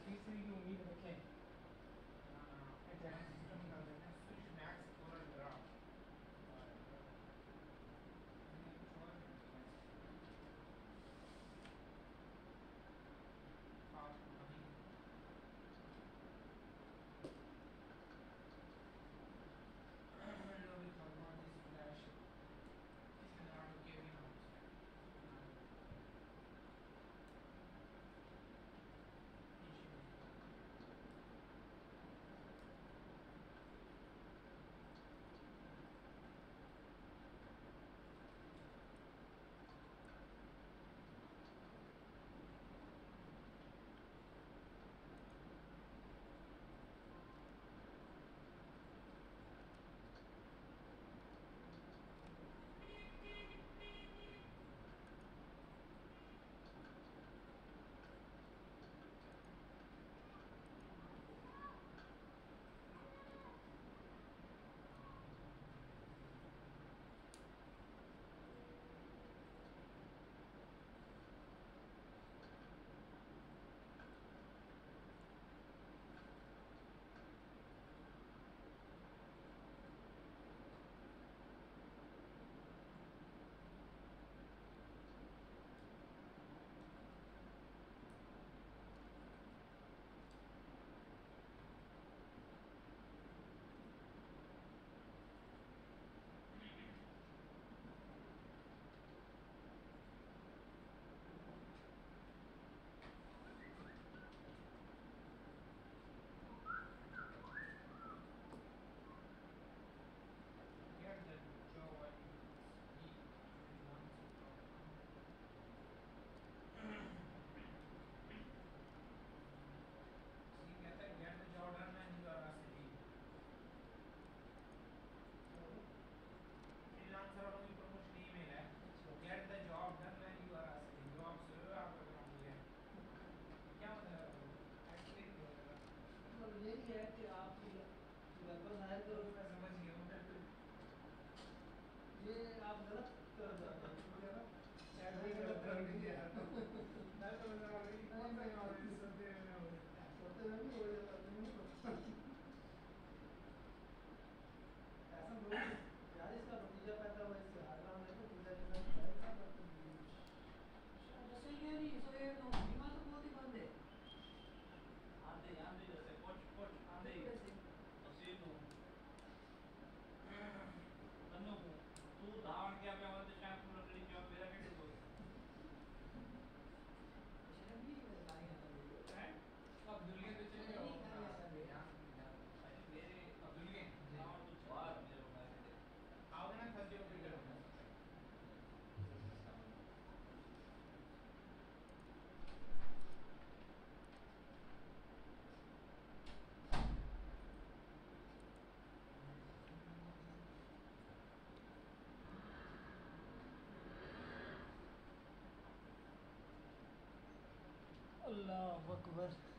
तीसरी की उम्मीद रखें। एग्जाम सिस्टम कर देते हैं स्विच मैक्स कोरल ड्रा कुछ और भी नहीं है फास्ट मनी लो भी talk about this flash इसके नाम के भी नाम से get the job I need freelancing सी कहता है get the job done and you are a city freelancer वालों की प्रमोशन ईमेल है get the job done and you are a city job से आपका काम हो गया क्या मतलब एक्चुअली मतलब ये नहीं है कि आप डेवलपर हायर करो। मैं समझ गया हूँ ये आप गलत कर जाते हैं ठीक है ना। नहीं गलत कर दीजिए मैं तो बता रहा हूँ कौन सा काम है सोते में हो जाता है सोते में भी हो जाता है नहीं पता। ऐसा लोग यार इसका नतीजा पैदा हुआ इससे हर काम है तो पूजा जैसा करेगा जैसे ये नहीं सो ये तो बीमा तो बहुत ही बंद है। आंधे आंधे जैसे पोच आंधे पसीनो तन्नो को तू धावन क्या पे वाले शैम्पू लकड़ी क्या मेरा कैसे बोल शैम्पू में गाड़ी आता है हैं अब दुनिया तो चले जाओ अरे मेरे अब्दुल के धावन कुछ बाहर मेरे को मारे आओगे ना थर्सडे को फिर करूँगा अल्लाह अकबर।